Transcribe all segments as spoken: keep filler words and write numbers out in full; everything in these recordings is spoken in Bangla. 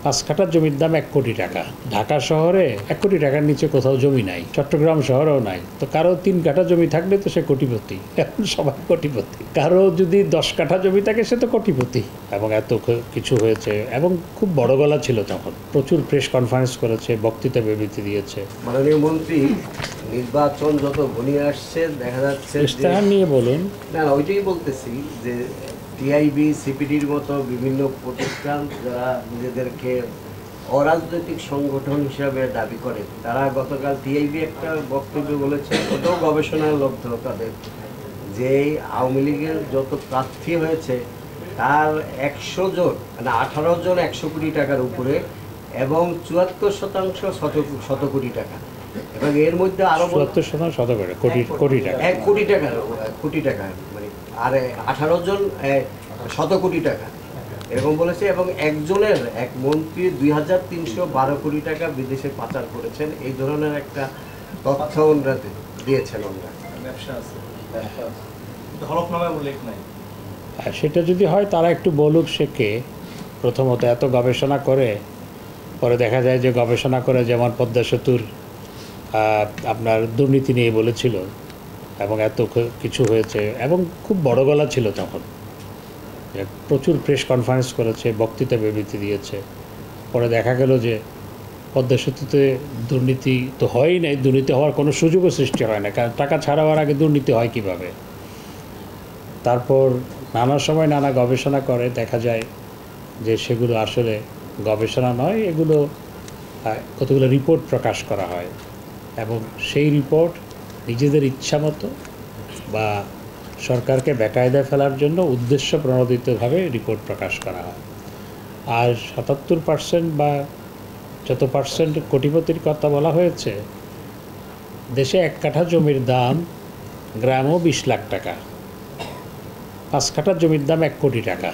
পাঁচ কাঠা জমির দাম এক কোটি টাকা। ঢাকা শহরে এক কোটি টাকার নিচে কোথাও জমি নাই, চট্টগ্রাম শহরেও নাই। তো কারো তিন কাঠা জমি থাকলে তো সে কোটিপতি, এখন সবাই কোটিপতি। কারো যদি দশ কাঠা জমি থাকে সে তো কোটিপতি। এবং এত কিছু হয়েছে, এবং খুব বড় গলা ছিল তখন, প্রচুর প্রেস কনফারেন্স করেছে, বক্তৃতা বিবৃতি দিয়েছে। মাননীয় মন্ত্রী, নির্বাচন যত ঘনিয়ে আসছে দেখা যাচ্ছে ইশতেহার নিয়ে বলুন। না না ওইটাই বলতেছি যে টিআইবি সিপিডির মতো বিভিন্ন প্রতিষ্ঠান যারা নিজেদেরকে অরাজনৈতিক সংগঠন হিসাবে দাবি করে, তারা গতকাল টিআইবি একটা বক্তব্য বলেছে, ওটাও গবেষণার লব্ধ তাদের, যে আওয়ামী লীগের যত প্রার্থী হয়েছে তার একশো জন মানে আঠারো জন একশো কোটি টাকার উপরে এবং চুয়াত্তর শতাংশ শত শত কোটি টাকা, এবং এর মধ্যে আরো চুয়াত্তর শতাংশ শত করে কোটি কোটি টাকা এক কোটি টাকা কোটি টাকা মানে আর আঠারো জন শত কোটি টাকা এরকম বলেছে। এবং একজনের এক মন্ত্রী দুই হাজার তিনশো বারো কোটি টাকা বিদেশে পাচার করেছেন, এই ধরনের একটা তথ্য ওনারা দিয়েছেন। ওনারা ব্যবসা আছে, ব্যবসা আছে, হলফনামায় উল্লেখ নাই। আর সেটা যদি হয় তারা একটু বলুক সে কে। প্রথমত এত গবেষণা করে, পরে দেখা যায় যে গবেষণা করে যেমন পদ্মা সেতুর আপনার দুর্নীতি নিয়ে বলেছিল, এবং এত কিছু হয়েছে, এবং খুব বড় গলা ছিল তখন, প্রচুর প্রেস কনফারেন্স করেছে, বক্তৃতা বিবৃতি দিয়েছে। পরে দেখা গেল যে পদ্মা সেতুতে দুর্নীতি তো হয়ই নাই, দুর্নীতি হওয়ার কোনো সুযোগও সৃষ্টি হয় না, কারণ টাকা ছাড়াবার আগে দুর্নীতি হয় কিভাবে। তারপর নানা সময় নানা গবেষণা করে, দেখা যায় যে সেগুলো আসলে গবেষণা নয়, এগুলো কতগুলো রিপোর্ট প্রকাশ করা হয়, এবং সেই রিপোর্ট নিজেদের ইচ্ছামতো বা সরকারকে বেকায়দায় ফেলার জন্য উদ্দেশ্য প্রণোদিতভাবে রিপোর্ট প্রকাশ করা হয়। আর সাতাত্তর পার্সেন্ট বা যত পার্সেন্ট কোটিপতির কথা বলা হয়েছে, দেশে এক কাঠা জমির দাম গ্রামও বিশ লাখ টাকা, পাঁচ কাঠা জমির দাম এক কোটি টাকা।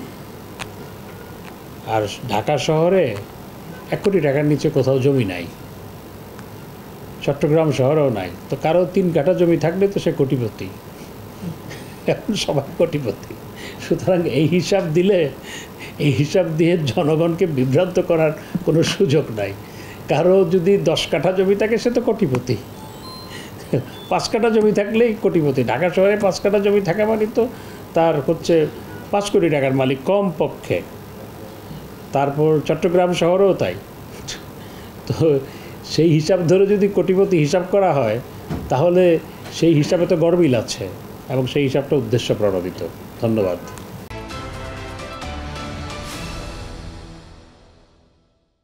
আর ঢাকা শহরে এক কোটি টাকার নিচে কোথাও জমি নাই, চট্টগ্রাম শহরেও নাই। তো কারো তিন কাঠা জমি থাকলে তো সে কোটিপতি, এখন সবাই কোটিপতি। সুতরাং এই হিসাব দিলে, এই হিসাব দিয়ে জনগণকে বিভ্রান্ত করার কোনো সুযোগ নাই। কারো যদি দশ কাঠা জমি থাকে সে তো কোটিপতি, পাঁচ কাঠা জমি থাকলেই কোটিপতি। ঢাকা শহরে পাঁচ কাঠা জমি থাকা মানে তো তার হচ্ছে পাঁচ কোটি টাকার মালিক কম পক্ষে। তারপর চট্টগ্রাম শহরেও তাই। তো সেই হিসাব ধরে যদি কোটিপতি হিসাব করা হয়, তাহলে সেই হিসাবে তো গরমিল আছে, এবং সেই হিসাবটা উদ্দেশ্য প্রণোদিত। ধন্যবাদ।